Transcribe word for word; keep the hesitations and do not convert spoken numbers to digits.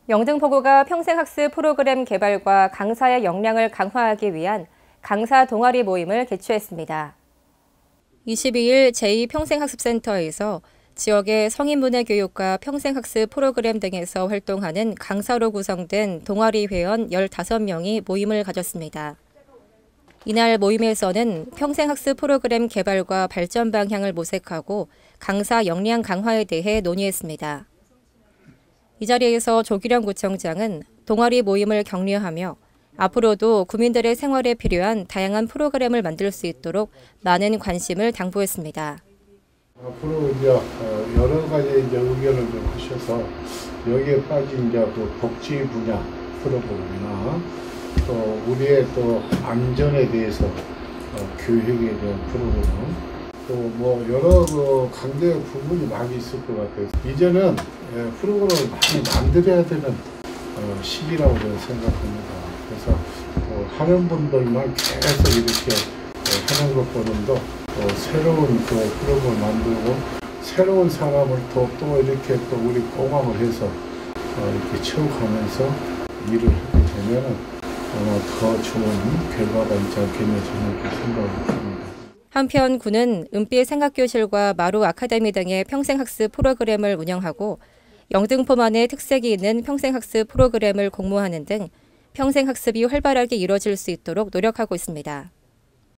영등포구가 평생학습 프로그램 개발과 강사의 역량을 강화하기 위한 강사 동아리 모임을 개최했습니다. 이십이일 제이 평생학습센터에서 지역의 성인문예 교육과 평생학습 프로그램 등에서 활동하는 강사로 구성된 동아리 회원 열다섯 명이 모임을 가졌습니다. 이날 모임에서는 평생학습 프로그램 개발과 발전 방향을 모색하고 강사 역량 강화에 대해 논의했습니다. 이 자리에서 조기령 구청장은 동아리 모임을 격려하며 앞으로도 구민들의 생활에 필요한 다양한 프로그램을 만들 수 있도록 많은 관심을 당부했습니다. 앞으로 이제 여러 가지 이제 의견을 좀 하셔서 여기에 빠진 이제 그 복지 분야 프로그램이나 또 우리의 또 안전에 대해서 교육에 대한 프로그램 또 뭐 여러 그 강대 부분이 많이 있을 것 같아요. 이제는 프로그램을 많이 만들어야 되는 시기라고 저는 생각합니다. 그래서 하는 분들만 계속 이렇게 하는 것보다도 또 새로운 그 프로그램을 만들고 새로운 사람을 또, 또 이렇게 또 우리 공감을 해서 이렇게 채워가면서 일을 하게 되면 아마 더 좋은 결과가 있지 않겠나 저는 그렇게 생각합니다. 한편 구는 은빛 생각교실과 마루 아카데미 등의 평생학습 프로그램을 운영하고 영등포만의 특색이 있는 평생학습 프로그램을 공모하는 등 평생학습이 활발하게 이루어질 수 있도록 노력하고 있습니다.